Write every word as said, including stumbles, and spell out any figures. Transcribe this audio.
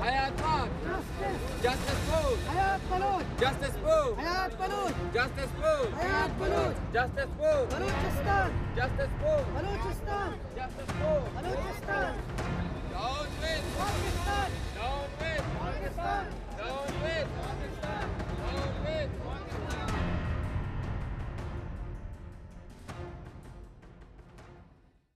Hayat Baloch. Justice food. Hayat Baloch. Justice food. Hayat Baloch. Justice food. Hayat Baloch. Justice food. Balochistan. Justice food. Balochistan. Justice food. Balochistan. Those win. Pakistan.